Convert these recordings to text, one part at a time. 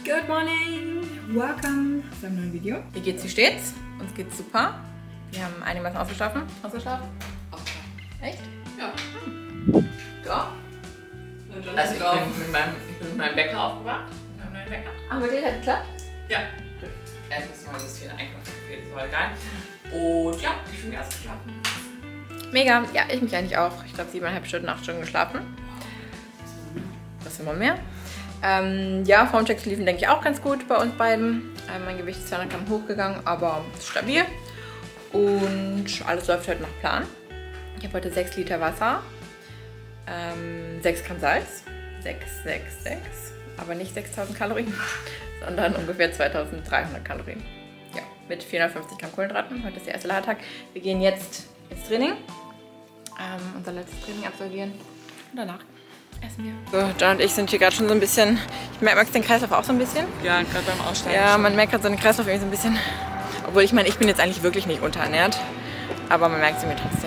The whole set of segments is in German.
Good morning! Welcome zu einem neuen Video. Wie geht's, wie steht's? Uns geht's super. Wir haben einigermaßen ausgeschlafen. Ausgeschlafen? Echt? Ja. Ja? Also ich bin mit meinem Wecker aufgewacht. Wir haben einen Wecker. Ach, mit dir hat geklappt? Ja. Erst müssen wir das hier einkaufen. Das war geil. Und ja, ich bin erst geschlafen. Mega. Ja, ich mich eigentlich auch. Ich glaube 7,5 Stunden, 8 Stunden geschlafen. Was immer mehr. Ja, Formchecks liefen, denke ich, auch ganz gut bei uns beiden. Mein Gewicht ist 200 Gramm hochgegangen, aber ist stabil. Und alles läuft heute nach Plan. Ich habe heute 6 Liter Wasser, 6 Gramm Salz, 6, aber nicht 6000 Kalorien, sondern ungefähr 2300 Kalorien. Ja, mit 450 Gramm Kohlenhydraten. Heute ist der erste Ladetag. Wir gehen jetzt ins Training, unser letztes Training absolvieren und danach essen wir. So, John und ich sind hier gerade schon so ein bisschen, ich merke den Kreislauf auch so ein bisschen. Ja, gerade beim Aussteigen. Ja, man merkt gerade so den Kreislauf irgendwie so ein bisschen. Obwohl ich meine, ich bin jetzt eigentlich wirklich nicht unterernährt, aber man merkt es mir trotzdem.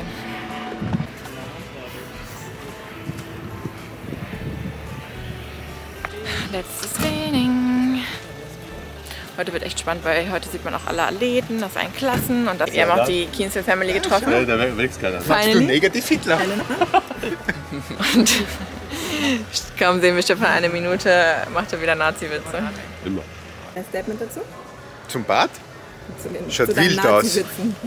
Letztes Training. Heute wird echt spannend, weil heute sieht man auch alle Athleten aus allen Klassen und wir haben auch die Kienzle Family getroffen. Ja, da wächst keiner. Machst du negativ Hitler? Und kaum sehen wir Stefan eine Minute, macht er wieder Nazi-Witze. Immer. Ein Statement dazu? Zum Bad? Schaut zu deinen wild aus. Nazi-Witzen.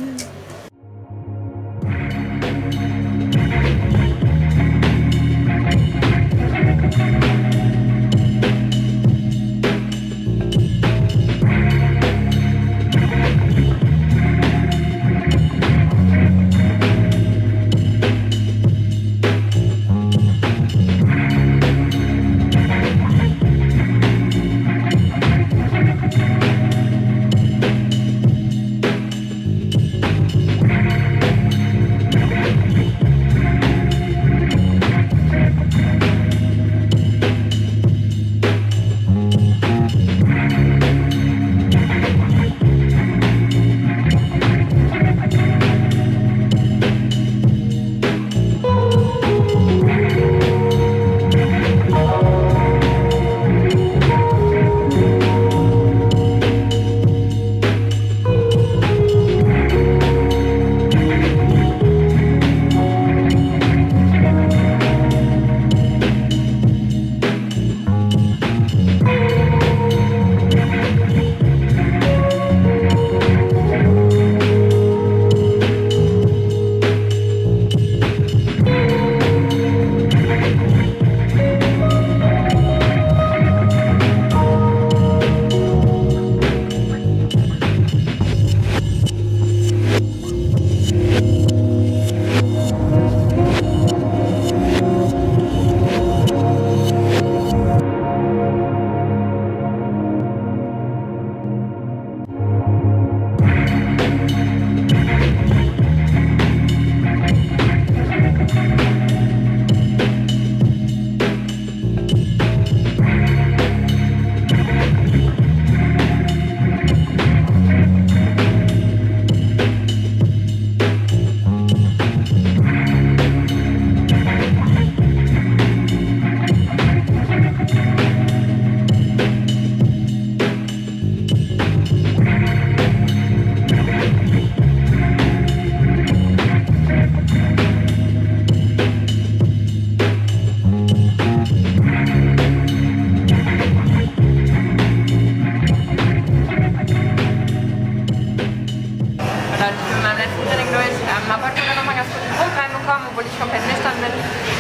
Obwohl ich komplett nüchtern bin.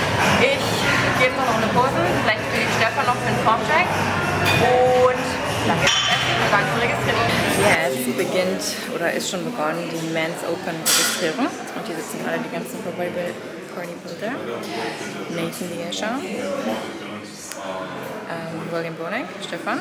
Ich gebe noch eine Pose, vielleicht für die Stefan noch für den Formcheck und dann geht's essen und dann zur Registrierung. Jetzt beginnt oder ist schon begonnen die Men's Open Registrierung und hier sitzen alle die ganzen Bodybuilder. Nathan Liescher, William Bonek, Stefan.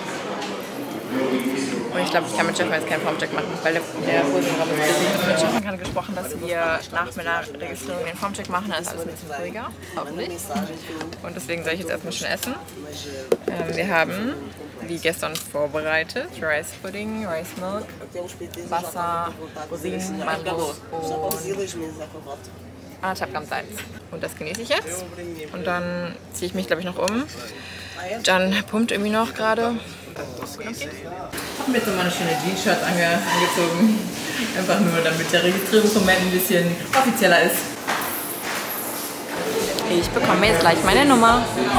Und ich glaube, ich kann mit Stefan jetzt keinen Formcheck machen, weil der Posenraum ist busy. Mit Stefan gerade gesprochen, dass wir nach meiner Registrierung den Formcheck machen, dann ist alles ein bisschen ruhiger. Hoffentlich. Und deswegen soll ich jetzt erstmal schon essen. Wir haben, wie gestern vorbereitet, Rice Pudding, Rice Milk, Wasser, Rosinen, Mangos und 1,5 Gramm Salz. Und das genieße ich jetzt. Und dann ziehe ich mich, glaube ich, noch um. Jan pumpt irgendwie noch gerade. Okay. Ich habe mir jetzt nochmal eine schöne Jeans-Shirt angezogen. Einfach nur, damit der Registrierungsmoment ein bisschen offizieller ist. Ich bekomme jetzt gleich meine Nummer.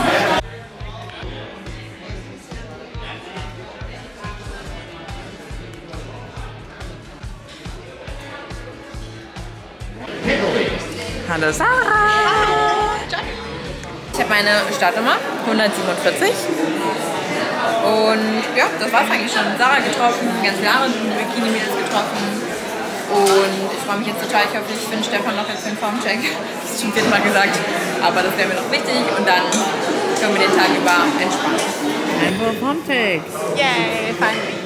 Hallo Sarah! Ich habe meine Startnummer 147 und ja, das war's eigentlich schon. Sarah getroffen, ganz viele andere Bikini-Mädels getroffen und ich freue mich jetzt total. Ich hoffe, ich finde Stefan noch jetzt für den Formcheck. Das ist schon 4. Mal gesagt, aber das wäre mir noch wichtig und dann können wir den Tag über entspannen. Rainbow Formcheck! Yay, finally!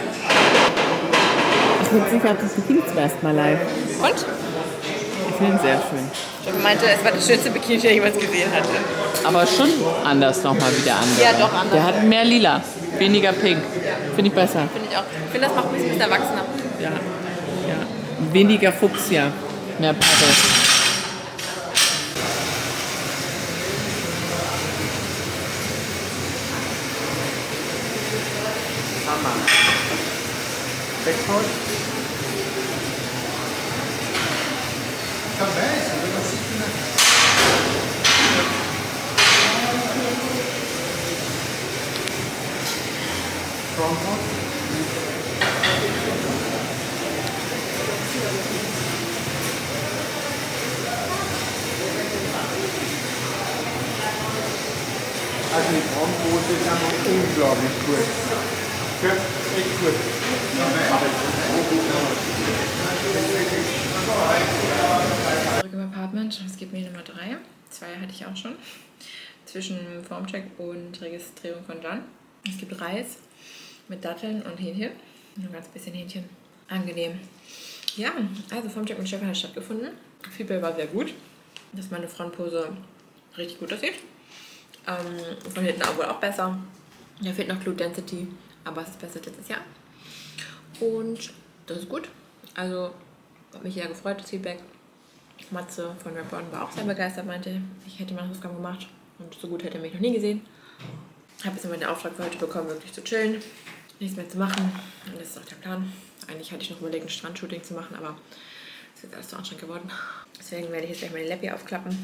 Ich bin sicher, das Bikini zum ersten Mal live. Und? Ich finde ihn sehr schön. Stefan meinte, es war das schönste Bikini, das ich jemals gesehen hatte. Aber schon anders nochmal wieder anders. Ja, doch anders. Der hat mehr lila, weniger pink. Finde ich besser. Finde ich auch. Ich finde, das macht mich ein bisschen erwachsener. Ja. Ja. Weniger Fuchsia, mehr Paddel. Also die Braunbrot ist einfach unglaublich gut. Ja, echt gut. Zurück im Apartment, es gibt mir Nummer 3. 2 hatte ich auch schon. Zwischen Formcheck und Registrierung von Jan. Es gibt Reis mit Datteln und Hähnchen. Nur ein ganz bisschen Hähnchen. Angenehm. Ja, also Formcheck mit Stefan hat stattgefunden. Feedback war sehr gut. Dass meine Frontpose richtig gut aussieht. Von hinten auch wohl auch besser. Da fehlt noch Glute Density, aber es ist besser letztes Jahr. Und das ist gut. Also hat mich sehr gefreut, das Feedback. Matze von Rapborn war auch sehr begeistert, meinte, ich hätte meine Hausaufgaben gemacht und so gut hätte er mich noch nie gesehen. Habe jetzt immer den Auftrag für heute bekommen, wirklich zu chillen, nichts mehr zu machen. Und das ist auch der Plan. Eigentlich hatte ich noch überlegt, ein Strandshooting zu machen, aber es ist jetzt alles zu anstrengend geworden. Deswegen werde ich jetzt gleich meine Läppi aufklappen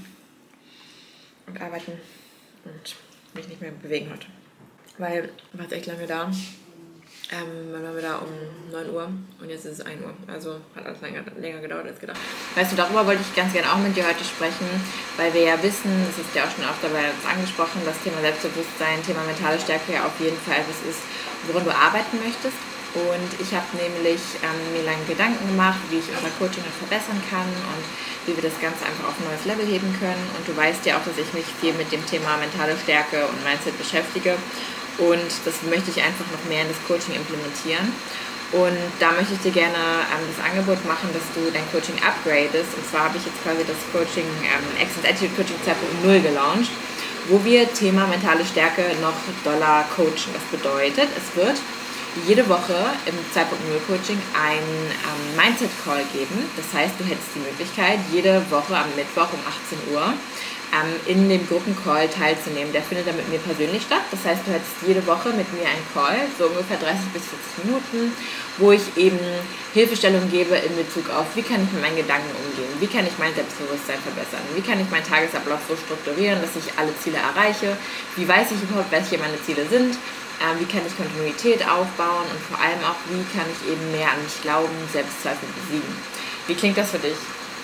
und arbeiten und mich nicht mehr bewegen heute. Weil war es echt lange da. Dann waren wir da um 9 Uhr und jetzt ist es 1 Uhr. Also hat alles länger gedauert als gedacht. Weißt du, darüber wollte ich ganz gerne auch mit dir heute sprechen, weil wir ja wissen, es ist ja auch schon oft dabei angesprochen, das Thema Selbstbewusstsein, Thema mentale Stärke ja auf jeden Fall etwas ist, woran du arbeiten möchtest. Und ich habe nämlich mir lange Gedanken gemacht, wie ich unser Coaching noch verbessern kann und wie wir das Ganze einfach auf ein neues Level heben können. Und du weißt ja auch, dass ich mich viel mit dem Thema mentale Stärke und Mindset beschäftige. Und das möchte ich einfach noch mehr in das Coaching implementieren. Und da möchte ich dir gerne das Angebot machen, dass du dein Coaching upgradest. Und zwar habe ich jetzt quasi das Coaching, Accent Attitude Coaching 2.0 gelauncht, wo wir Thema mentale Stärke noch doller coachen. Das bedeutet, es wird jede Woche im 2.0 Coaching einen Mindset-Call geben. Das heißt, du hättest die Möglichkeit, jede Woche am Mittwoch um 18 Uhr in dem Gruppencall teilzunehmen. Der findet dann mit mir persönlich statt. Das heißt, du hättest jede Woche mit mir einen Call, so ungefähr 30 bis 40 Minuten, wo ich eben Hilfestellung gebe in Bezug auf, wie kann ich mit meinen Gedanken umgehen, wie kann ich mein Selbstbewusstsein verbessern, wie kann ich meinen Tagesablauf so strukturieren, dass ich alle Ziele erreiche, wie weiß ich überhaupt, welche meine Ziele sind, wie kann ich Kontinuität aufbauen und vor allem auch, wie kann ich eben mehr an mich glauben, Selbstzweifel besiegen. Wie klingt das für dich?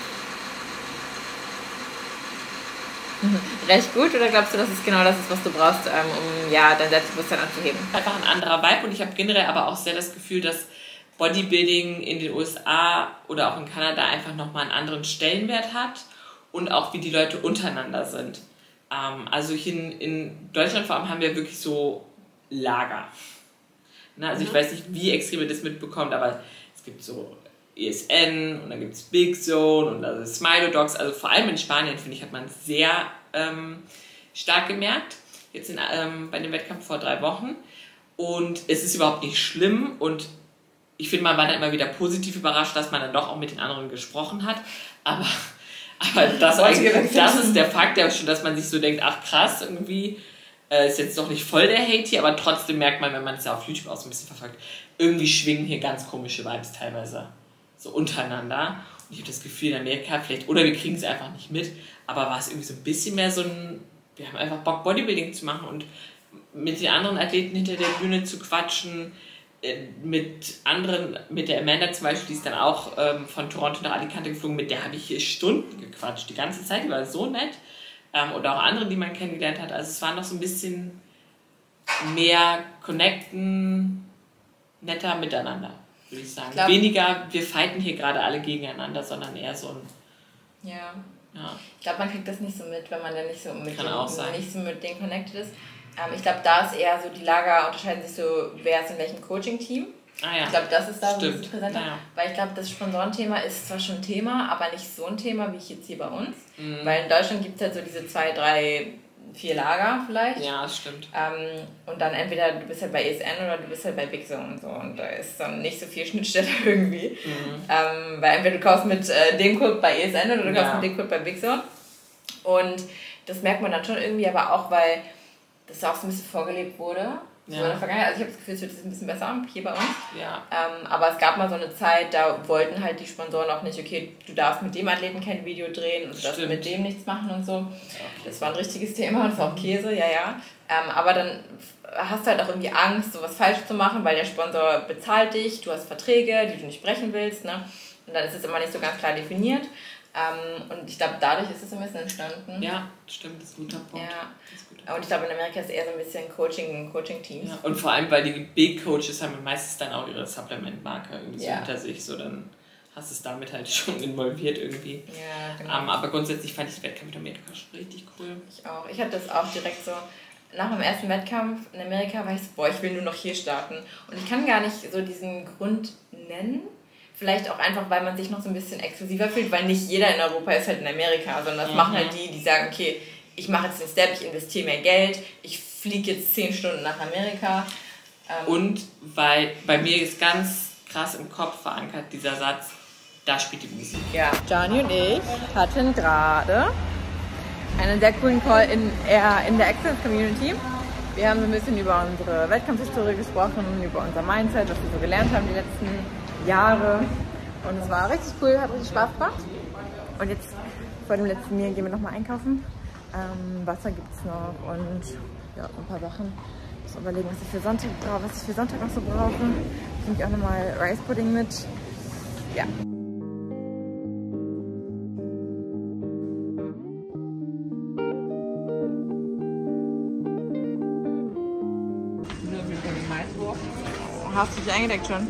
Recht gut, oder glaubst du, dass es genau das ist, was du brauchst, um ja, dein Selbstbewusstsein anzuheben? Einfach ein anderer Vibe und ich habe generell aber auch sehr das Gefühl, dass Bodybuilding in den USA oder auch in Kanada einfach nochmal einen anderen Stellenwert hat und auch wie die Leute untereinander sind. Also hier in Deutschland vor allem haben wir wirklich so Lager. Na, also ich weiß nicht, wie extrem ihr das mitbekommt, aber es gibt so ESN und dann gibt es Big Zone und also Smilo Dogs. Also vor allem in Spanien, finde ich, hat man sehr stark gemerkt. Jetzt bei dem Wettkampf vor 3 Wochen. Und es ist überhaupt nicht schlimm und ich finde, man war dann immer wieder positiv überrascht, dass man dann doch auch mit den anderen gesprochen hat. Aber das ist der Fakt ja schon, dass man sich so denkt, ach krass, irgendwie Ist jetzt noch nicht voll der Hate hier, aber trotzdem merkt man, wenn man es ja auf YouTube auch so ein bisschen verfolgt, irgendwie schwingen hier ganz komische Vibes teilweise so untereinander. Und ich habe das Gefühl, in Amerika vielleicht, oder wir kriegen es einfach nicht mit, aber war es irgendwie so ein bisschen mehr so ein, wir haben einfach Bock, Bodybuilding zu machen und mit den anderen Athleten hinter der Bühne zu quatschen, mit anderen, mit der Amanda zum Beispiel, die ist dann auch von Toronto nach Alicante geflogen, mit der habe ich hier Stunden gequatscht, die ganze Zeit, die war so nett. Oder auch andere, die man kennengelernt hat. Also es war noch so ein bisschen mehr connecten, netter miteinander, würde ich sagen. Weniger, wir fighten hier gerade alle gegeneinander, sondern eher so ein... Ja. Ja. Ich glaube, man kriegt das nicht so mit, wenn man dann nicht so mit, nicht so mit denen connected ist. Ich glaube, da ist eher so, die Lager unterscheiden sich so, wer ist in welchem Coaching-Team. Ah, ja. Ich glaube, das ist da so ein bisschen präsenter. Ja. Weil ich glaube, das Sponsorenthema ist zwar schon ein Thema, aber nicht so ein Thema wie jetzt hier bei uns. Weil in Deutschland gibt es halt so diese 2, 3, 4 Lager vielleicht. Ja, das stimmt. Und dann entweder du bist halt bei ESN oder du bist halt bei Big Zone und so. Und da ist dann nicht so viel Schnittstelle irgendwie. Weil entweder du kaufst mit dem Code bei ESN oder du kaufst mit dem Code bei Big Zone. Und das merkt man dann schon irgendwie, aber auch, weil das auch so ein bisschen vorgelebt wurde. So in der Vergangenheit. Also ich habe das Gefühl, es wird ein bisschen besser hier bei uns. Ja. Aber es gab mal so eine Zeit, da wollten halt die Sponsoren auch nicht, okay, du darfst mit dem Athleten kein Video drehen und du darfst mit dem nichts machen und so. Okay. Das war ein richtiges Thema und das war auch Käse, ja. Aber dann hast du halt auch irgendwie Angst, sowas falsch zu machen, weil der Sponsor bezahlt dich, du hast Verträge, die du nicht brechen willst, ne? Und dann ist es immer nicht so ganz klar definiert. Und ich glaube, dadurch ist es ein bisschen entstanden. Ja, stimmt, das ist ein guter Punkt. Ja. Und ich glaube, in Amerika ist es eher so ein bisschen Coaching-Teams. Ja, und vor allem, weil die Big Coaches haben meistens dann auch ihre Supplement-Marke irgendwie so hinter sich, so dann hast du es damit halt schon involviert irgendwie. Ja, genau. Aber grundsätzlich fand ich den Wettkampf in Amerika schon richtig cool. Ich auch. Ich hatte das auch direkt so, nach meinem ersten Wettkampf in Amerika war ich so, boah, ich will nur noch hier starten. Und ich kann gar nicht so diesen Grund nennen. Vielleicht auch einfach, weil man sich noch so ein bisschen exklusiver fühlt, weil nicht jeder in Europa ist halt in Amerika, sondern das machen halt die sagen, okay, ich mache jetzt den Step, ich investiere mehr Geld, ich fliege jetzt 10 Stunden nach Amerika. Und weil bei mir ist ganz krass im Kopf verankert dieser Satz, da spielt die Musik. Ja, Gianni und ich hatten gerade einen sehr coolen Call in der Excellence Community. Wir haben so ein bisschen über unsere Wettkampfhistorie gesprochen, über unser Mindset, was wir so gelernt haben die letzten Jahre. Und es war richtig cool, hat richtig Spaß gemacht. Und jetzt vor dem letzten Meal gehen wir nochmal einkaufen. Wasser gibt es noch und ja, ein paar Sachen. Ich muss überlegen, was ich für Sonntag noch so brauche. Ich nehme auch nochmal Rice Pudding mit. Ja. Hast du dich eingedeckt schon?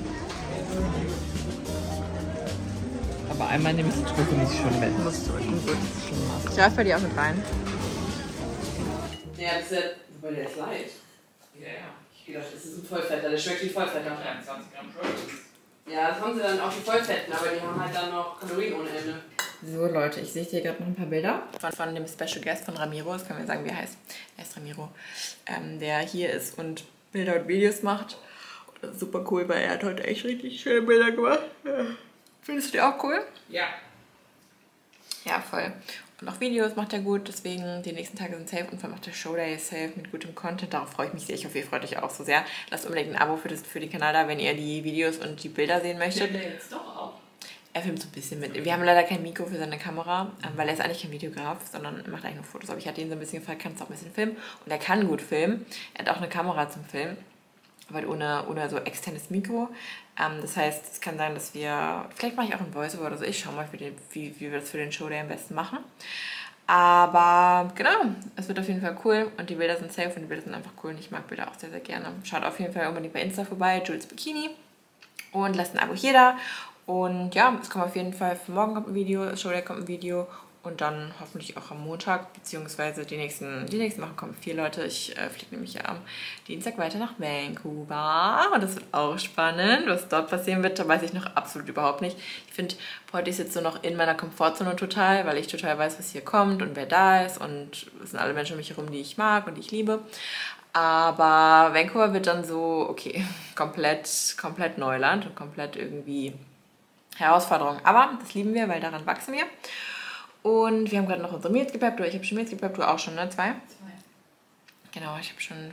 Aber einmal nehme ich die Drücke nicht schon weg. Musst du drücken, gut. Ich greife bei dir auch mit rein. Ja, das ist ja, weil der ist light. Ja. Ich gedacht, das ist ein Vollfetter, der schmeckt wie Vollfetter. Ja, 20 Gramm Protein. Ja, das haben sie dann auch die Vollfetten, aber die haben halt dann noch Kalorien ohne Ende. So Leute, ich sehe hier gerade noch ein paar Bilder von dem Special Guest von Ramiro, das können wir sagen, wie er heißt. Er ist Ramiro, der hier ist und Bilder und Videos macht. Das ist super cool, weil er hat heute echt richtig schöne Bilder gemacht. Ja. Findest du die auch cool? Ja. Ja, voll. Und auch Videos macht er gut, deswegen die nächsten Tage sind safe und vor allem auch der Showday ist safe mit gutem Content. Darauf freue ich mich sehr. Ich hoffe, ihr freut euch auch so sehr. Lasst unbedingt ein Abo für den Kanal da, wenn ihr die Videos und die Bilder sehen möchtet. Filmt er jetzt doch auch? Er filmt so ein bisschen mit. Wir haben leider kein Mikro für seine Kamera, weil er ist eigentlich kein Videograf, sondern macht eigentlich nur Fotos. Aber ich hatte ihn so ein bisschen gefragt, kannst du auch ein bisschen filmen? Und er kann gut filmen. Er hat auch eine Kamera zum Filmen, aber ohne so externes Mikro. Das heißt, es kann sein, dass wir, vielleicht mache ich auch ein Voiceover oder so. Ich schaue mal, wie wir das für den Showday am besten machen. Aber genau, es wird auf jeden Fall cool und die Bilder sind safe und die Bilder sind einfach cool und ich mag Bilder auch sehr, sehr gerne. Schaut auf jeden Fall unbedingt bei Insta vorbei, Jules Bikini, und lasst ein Abo hier da. Und ja, es kommt auf jeden Fall, für morgen kommt ein Video, Showday kommt ein Video und dann hoffentlich auch am Montag, beziehungsweise die nächsten Wochen kommen 4 Leute. Ich fliege nämlich am Dienstag weiter nach Vancouver und das wird auch spannend. Was dort passieren wird, da weiß ich noch absolut überhaupt nicht. Ich finde, heute ist jetzt so noch in meiner Komfortzone total, weil ich total weiß, was hier kommt und wer da ist und es sind alle Menschen um mich herum, die ich mag und die ich liebe. Aber Vancouver wird dann so, okay, komplett Neuland und komplett irgendwie Herausforderung. Aber das lieben wir, weil daran wachsen wir. Und wir haben gerade noch unsere Meals gepeppt. Ich habe schon Meals gepeppt, du auch schon, ne? 2? Genau, ich habe schon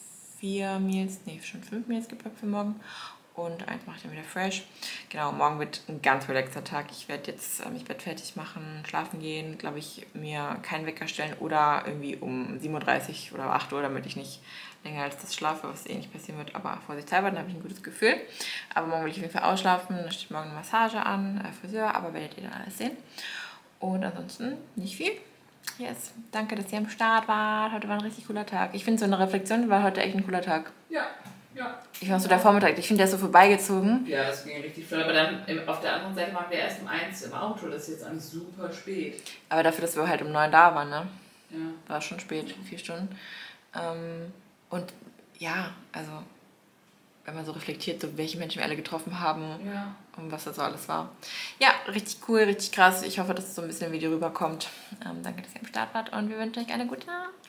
5 Meals gepackt für morgen. Und eins mache ich dann wieder fresh. Genau, morgen wird ein ganz relaxter Tag. Ich werde jetzt mich Bett fertig machen, schlafen gehen, glaube ich, mir keinen Wecker stellen oder irgendwie um 7:30 Uhr oder 8 Uhr, damit ich nicht länger als das schlafe, was eh nicht passieren wird, aber vorsichtshalber, dann habe ich ein gutes Gefühl. Aber morgen will ich auf jeden Fall ausschlafen, da steht morgen eine Massage an, Friseur, aber werdet ihr dann alles sehen. Und ansonsten nicht viel. Yes, danke, dass ihr am Start wart. Heute war ein richtig cooler Tag. Ich finde, so eine Reflexion war heute echt ein cooler Tag. Ja. Ja. Ich war so der Vormittag, ich finde, der ist so vorbeigezogen. Ja, das ging richtig früh. Aber dann auf der anderen Seite waren wir erst um 1 im Auto. Das ist jetzt eigentlich super spät. Aber dafür, dass wir halt um 9 da waren, ne? Ja. War schon spät, 4 Stunden. Und ja, also, wenn man so reflektiert, so welche Menschen wir alle getroffen haben und was das so alles war. Ja, richtig cool, richtig krass. Ich hoffe, dass es so ein bisschen im Video rüberkommt. Danke, dass ihr am Start wart und wir wünschen euch eine gute Nacht.